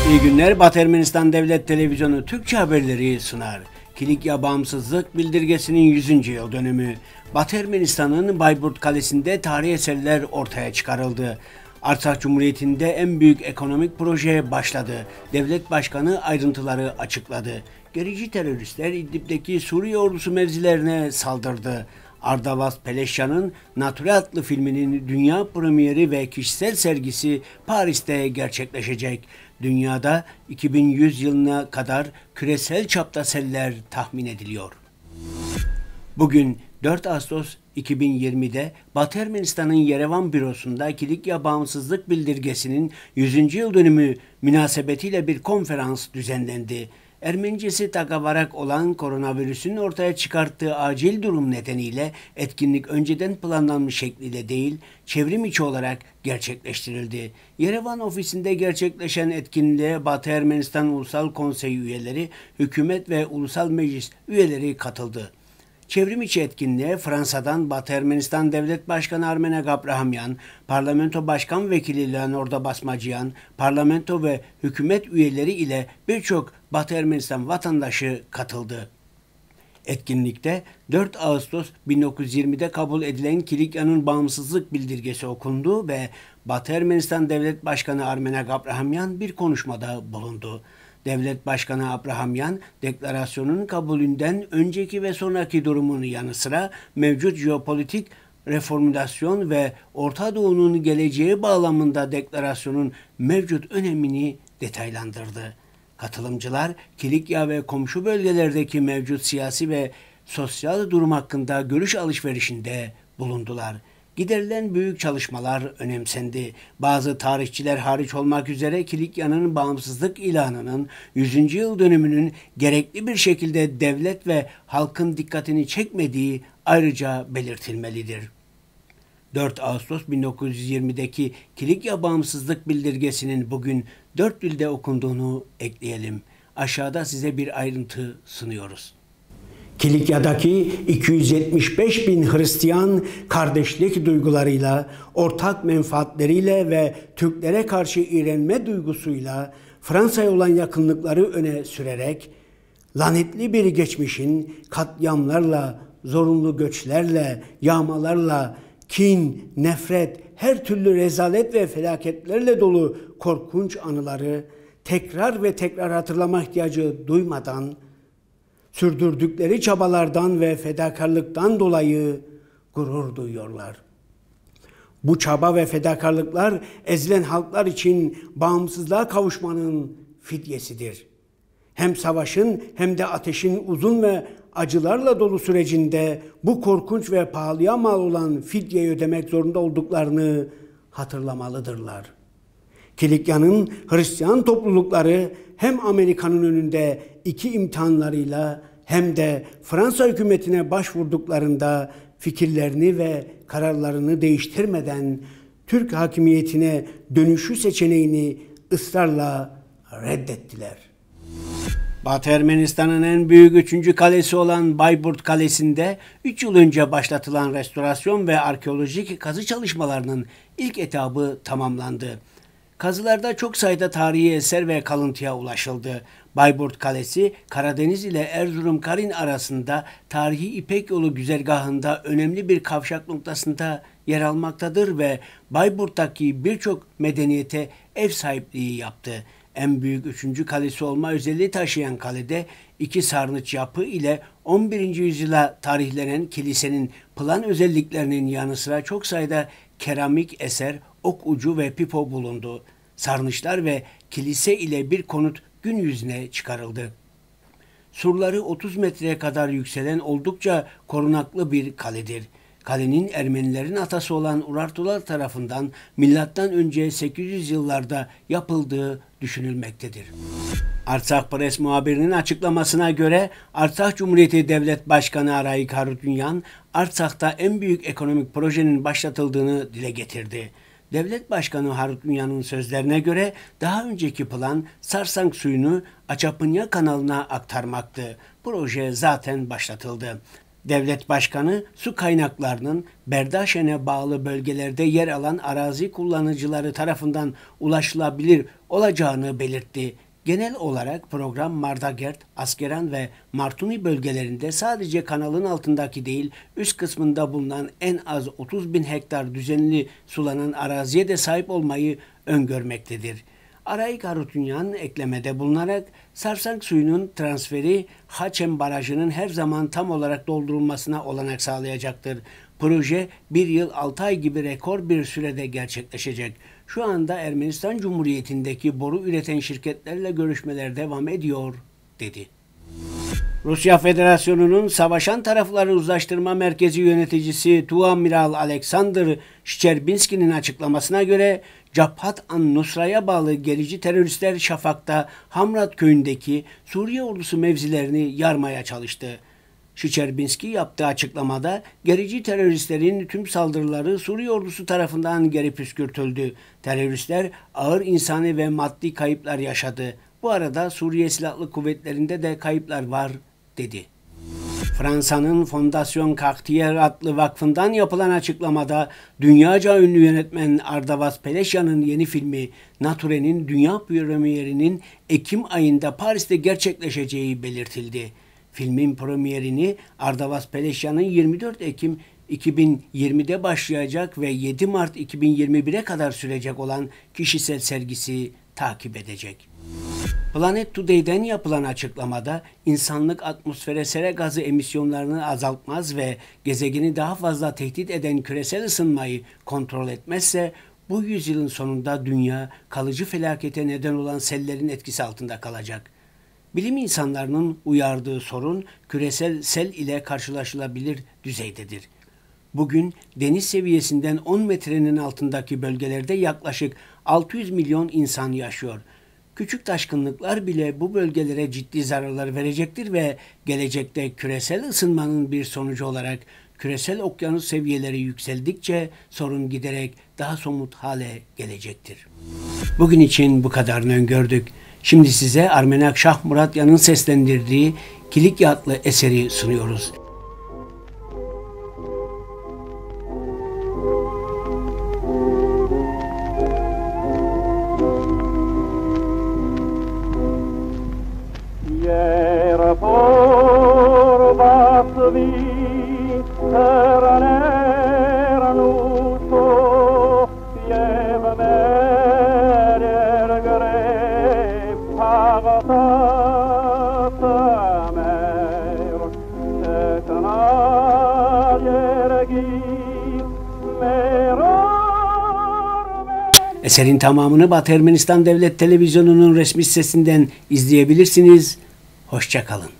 İyi günler. Batı Ermenistan Devlet Televizyonu Türkçe haberleri sunar. Kilikya Bağımsızlık Bildirgesi'nin 100. yıl dönümü. Batı Ermenistan'ın Bayburt Kalesi'nde tarihi eserler ortaya çıkarıldı. Artsakh Cumhuriyeti'nde en büyük ekonomik proje başladı. Devlet Başkanı ayrıntıları açıkladı. Gerici teröristler İdlib'deki Suriye ordusu mevzilerine saldırdı. Ardavas Peleşyan'ın Nature adlı filminin dünya premieri ve kişisel sergisi Paris'te gerçekleşecek. Dünyada 2100 yılına kadar küresel çapta seller tahmin ediliyor. Bugün 4 Ağustos 2020'de Batı Ermenistan'ın Yerevan bürosunda Kilikya Bağımsızlık Bildirgesi'nin 100. yıl dönümü münasebetiyle bir konferans düzenlendi. Ermenicesi Tagavarak olan koronavirüsün ortaya çıkarttığı acil durum nedeniyle etkinlik önceden planlanmış şekliyle değil, çevrim içi olarak gerçekleştirildi. Yerevan ofisinde gerçekleşen etkinliğe Batı Ermenistan Ulusal Konseyi üyeleri, hükümet ve ulusal meclis üyeleri katıldı. Çevrim içi etkinliğe Fransa'dan Batı Ermenistan Devlet Başkanı Armenak Abrahamyan, Parlamento Başkan Vekili Leonardo Basmacıyan, parlamento ve hükümet üyeleri ile birçok Batı Ermenistan vatandaşı katıldı. Etkinlikte 4 Ağustos 1920'de kabul edilen Kilikya'nın bağımsızlık bildirgesi okundu ve Batı Ermenistan Devlet Başkanı Armenak Abrahamyan bir konuşmada bulundu. Devlet Başkanı Abrahamyan, deklarasyonun kabulünden önceki ve sonraki durumun yanı sıra mevcut jeopolitik reformülasyon ve Orta Doğu'nun geleceği bağlamında deklarasyonun mevcut önemini detaylandırdı. Katılımcılar, Kilikya ve komşu bölgelerdeki mevcut siyasi ve sosyal durum hakkında görüş alışverişinde bulundular. Giderilen büyük çalışmalar önemsendi. Bazı tarihçiler hariç olmak üzere Kilikya'nın bağımsızlık ilanının 100. yıl dönümünün gerekli bir şekilde devlet ve halkın dikkatini çekmediği ayrıca belirtilmelidir. 4 Ağustos 1920'deki Kilikya Bağımsızlık Bildirgesi'nin bugün 4 dilde okunduğunu ekleyelim. Aşağıda size bir ayrıntı sunuyoruz. Kilikya'daki 275 bin Hristiyan kardeşlik duygularıyla, ortak menfaatleriyle ve Türklere karşı iğrenme duygusuyla Fransa'ya olan yakınlıkları öne sürerek lanetli bir geçmişin katliamlarla, zorunlu göçlerle, yağmalarla, kin, nefret, her türlü rezalet ve felaketlerle dolu korkunç anıları tekrar ve tekrar hatırlama ihtiyacı duymadan, sürdürdükleri çabalardan ve fedakarlıktan dolayı gurur duyuyorlar. Bu çaba ve fedakarlıklar ezilen halklar için bağımsızlığa kavuşmanın fidyesidir. Hem savaşın hem de ateşin uzun ve acılarla dolu sürecinde bu korkunç ve pahalıya mal olan fidyeyi ödemek zorunda olduklarını hatırlamalıdırlar. Kilikya'nın Hristiyan toplulukları hem Amerika'nın önünde iki imtihanlarıyla hem de Fransa hükümetine başvurduklarında fikirlerini ve kararlarını değiştirmeden Türk hakimiyetine dönüşü seçeneğini ısrarla reddettiler. Batı Ermenistan'ın en büyük 3. kalesi olan Bayburt Kalesi'nde 3 yıl önce başlatılan restorasyon ve arkeolojik kazı çalışmalarının ilk etabı tamamlandı. Kazılarda çok sayıda tarihi eser ve kalıntıya ulaşıldı. Bayburt Kalesi, Karadeniz ile Erzurum-Karin arasında tarihi İpek Yolu güzergahında önemli bir kavşak noktasında yer almaktadır ve Bayburt'taki birçok medeniyete ev sahipliği yaptı. En büyük 3. kalesi olma özelliği taşıyan kalede iki sarnıç yapı ile 11. yüzyıla tarihlenen kilisenin plan özelliklerinin yanı sıra çok sayıda keramik eser, ok ucu ve pipo bulundu. Sarnıçlar ve kilise ile bir konut gün yüzüne çıkarıldı. Surları 30 metreye kadar yükselen oldukça korunaklı bir kaledir. Kalenin Ermenilerin atası olan Urartular tarafından M.Ö. 800 yıllarda yapıldığı düşünülmektedir. Artsakh Press muhabirinin açıklamasına göre Artsakh Cumhuriyeti Devlet Başkanı Arayik Harutyunyan, Artsakh'ta en büyük ekonomik projenin başlatıldığını dile getirdi. Devlet Başkanı Harutyunyan'ın sözlerine göre daha önceki plan Sarsang suyunu Açapınya kanalına aktarmaktı. Proje zaten başlatıldı. Devlet Başkanı su kaynaklarının Berdaşen'e bağlı bölgelerde yer alan arazi kullanıcıları tarafından ulaşılabilir olacağını belirtti. Genel olarak program Mardagert, Askeran ve Martuni bölgelerinde sadece kanalın altındaki değil, üst kısmında bulunan en az 30 bin hektar düzenli sulanan araziye de sahip olmayı öngörmektedir. Arayik Harutyunyan eklemede bulunarak Sarsank suyunun transferi Haçen Barajı'nın her zaman tam olarak doldurulmasına olanak sağlayacaktır. Proje 1 yıl 6 ay gibi rekor bir sürede gerçekleşecek. Şu anda Ermenistan Cumhuriyeti'ndeki boru üreten şirketlerle görüşmeler devam ediyor, dedi. Rusya Federasyonu'nun Savaşan Tarafları Uzlaştırma Merkezi yöneticisi Tuamiral Alexander Şçerbinski'nin açıklamasına göre Jabhat an-Nusra'ya bağlı gerici teröristler Şafak'ta Hamrat köyündeki Suriye ordusu mevzilerini yarmaya çalıştı. Şçerbinski yaptığı açıklamada gerici teröristlerin tüm saldırıları Suriye ordusu tarafından geri püskürtüldü. Teröristler ağır insani ve maddi kayıplar yaşadı. Bu arada Suriye Silahlı Kuvvetleri'nde de kayıplar var, dedi. Fransa'nın Fondation Cartier adlı vakfından yapılan açıklamada dünyaca ünlü yönetmen Ardavas Peleşyan'ın yeni filmi Nature'nin dünya premierinin Ekim ayında Paris'te gerçekleşeceği belirtildi. Filmin premierini Ardavas Peleşyan'ın 24 Ekim 2020'de başlayacak ve 7 Mart 2021'e kadar sürecek olan kişisel sergisi takip edecek. Planet Today'den yapılan açıklamada insanlık atmosfere sera gazı emisyonlarını azaltmaz ve gezegeni daha fazla tehdit eden küresel ısınmayı kontrol etmezse bu yüzyılın sonunda dünya kalıcı felakete neden olan sellerin etkisi altında kalacak. Bilim insanlarının uyardığı sorun küresel sel ile karşılaşılabilir düzeydedir. Bugün deniz seviyesinden 10 metrenin altındaki bölgelerde yaklaşık 600 milyon insan yaşıyor. Küçük taşkınlıklar bile bu bölgelere ciddi zararlar verecektir ve gelecekte küresel ısınmanın bir sonucu olarak küresel okyanus seviyeleri yükseldikçe sorun giderek daha somut hale gelecektir. Bugün için bu kadarını öngördük. Şimdi size Armenak Şah Muratyan'ın seslendirdiği Kilikya adlı eseri sunuyoruz. Eserin tamamını Batı Ermenistan Devlet Televizyonu'nun resmi sitesinden izleyebilirsiniz. Hoşça kalın.